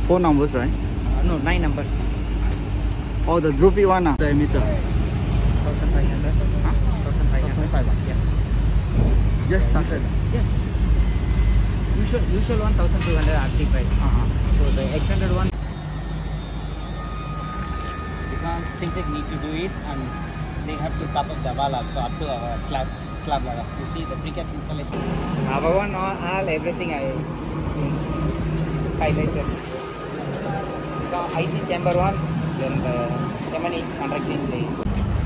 4 numbers, right? No, 9 numbers. Oh, the droopy one, the emitter. 1500. Huh? 1500. Yeah. Just started. Yeah. Usual one 1200 RC price. So the extended one. This one Syntec need to do it, and they have to top up the wall also up to our slab level. You see the precast installation. Our one all everything I highlighted. So IC chamber one, then the M&E contracting blades.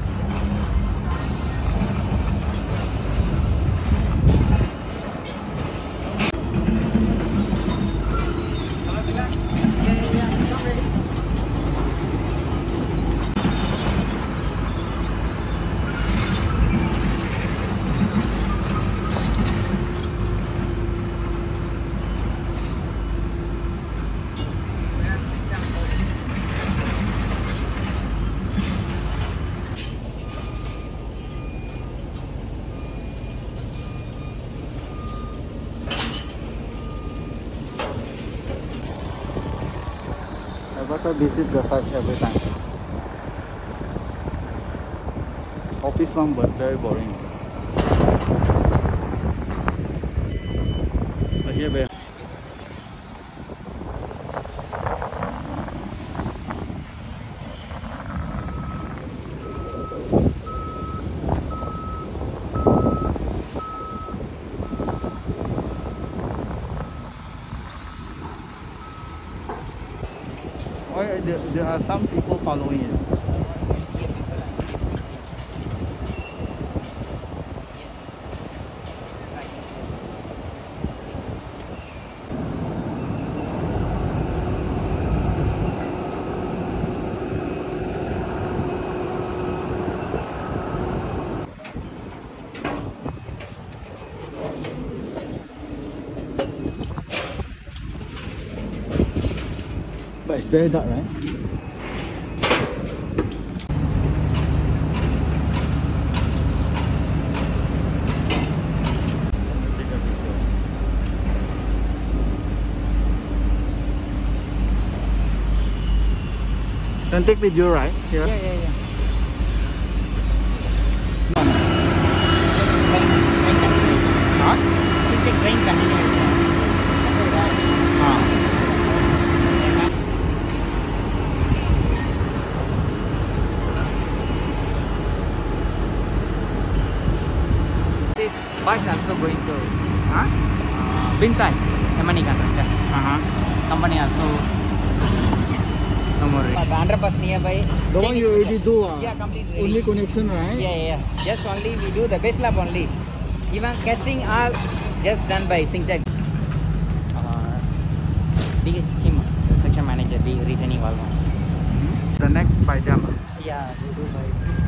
I better visit the site every time. Office one, but very boring. But here, babe. Why there are some people following it? But it's very dark, right? Can take video, right? Here? Yeah. Not? You take rain continuous. This bus also going to Bintan, M&E contractor. Company also. No more. The underpass nearby. The one you already do? Yeah, completely. Only connection, right? Yeah. Just only we do the base lab only. Even casting all just done by Syntec. DH Kim, the section manager, the retaining wall. The next by them. Yeah, we do by.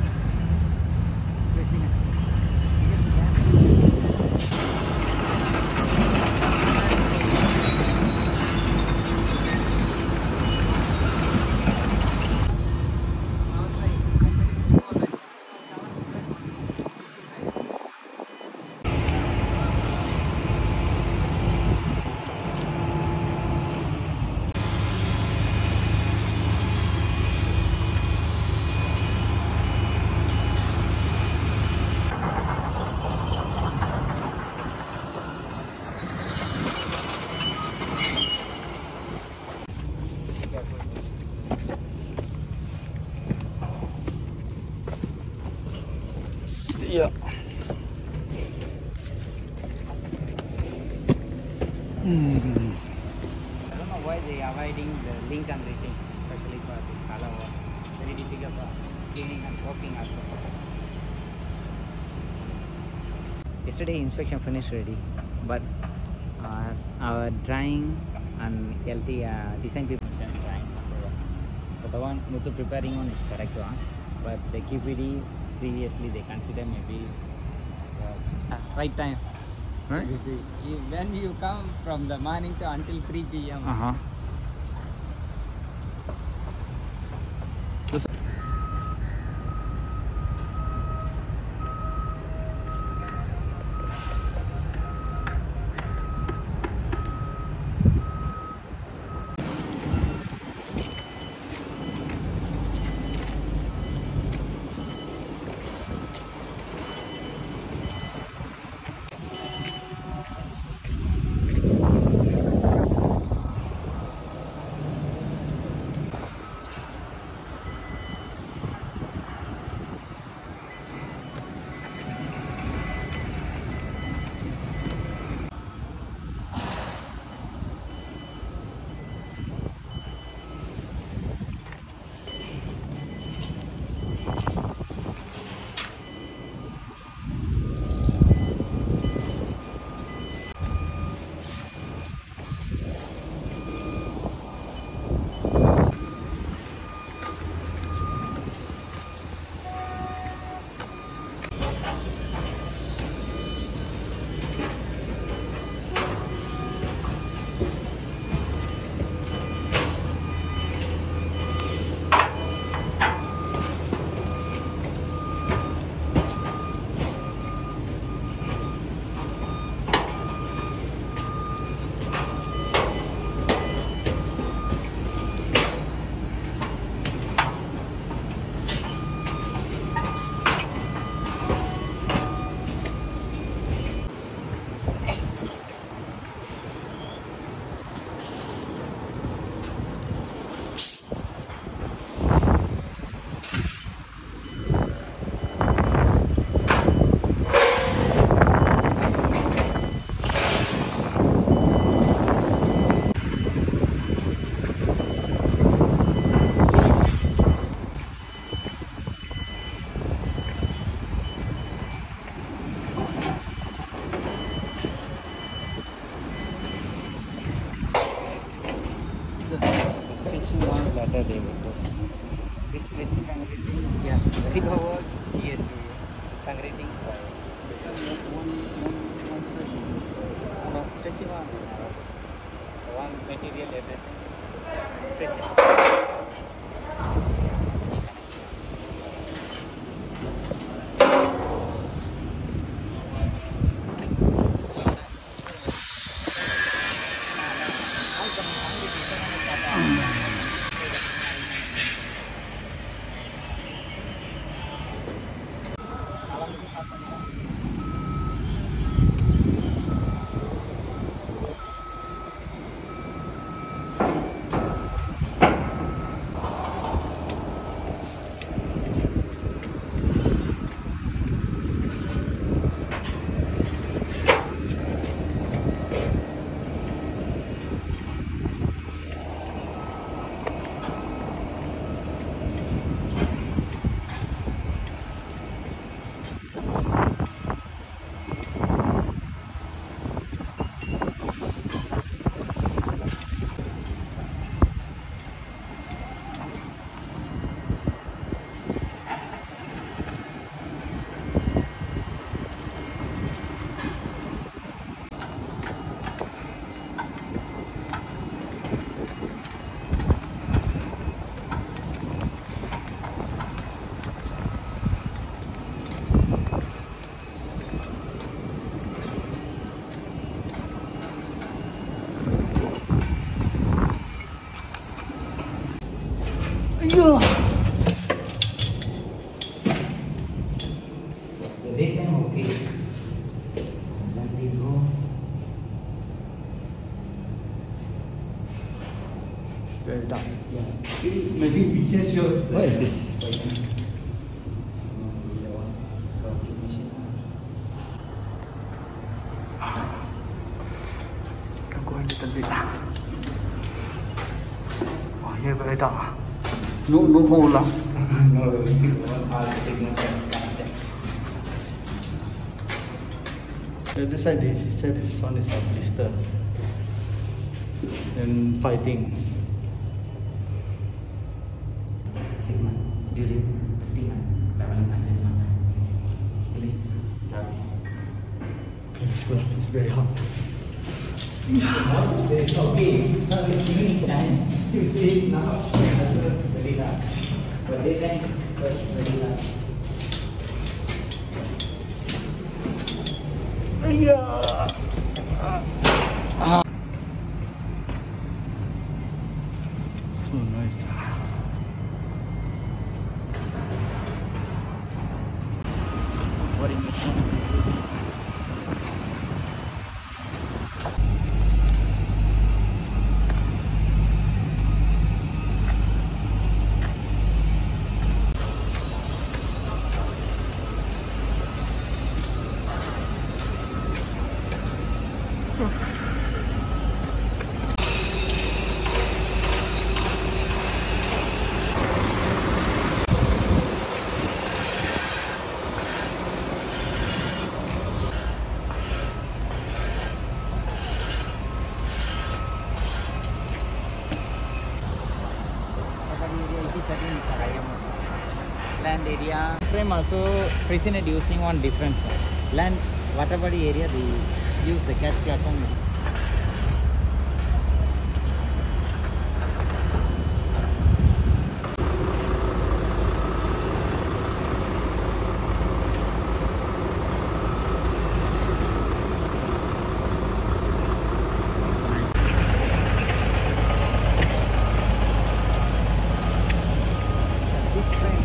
Yeah. I don't know why they are avoiding the link and rating, especially for this color work. Very difficult for cleaning and working also. Yesterday inspection finished already, but our drawing and LT design people drawing. So the one Muthu preparing one is correct one, but the QPD previously they consider maybe right time. Right? You see, when you come from the morning to until 3 p.m. Yeah, very power GS2 congregating stretching one material everything. Press it. Yeah. They can okay. Then they go. It's very dark. Yeah. Maybe picture shows. What is this? Can go a little bit. Oh, here very dark. No hole. No, all signals are connected. This side he said this one is a blister. And fighting. Segment during lifting and leveling adjustment. Release. Okay, let's go. It's very hot. Now it's okay. Now it's evening time. You see now it's very hot. But daytime it's very hot. Yeah. So nice. Boring machine. Land area frame also presented using one difference. Land whatever the area they use the cash platform. This frame.